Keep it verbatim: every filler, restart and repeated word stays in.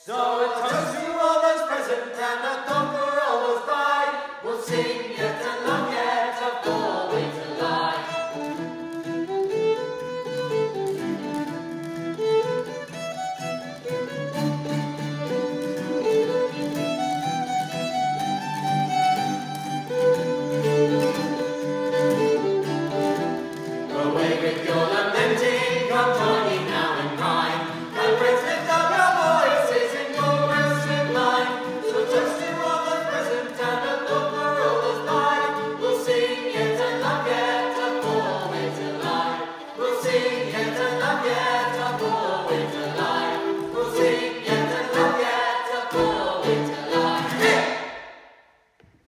So a toast to all those present and a thump for all those by. We'll see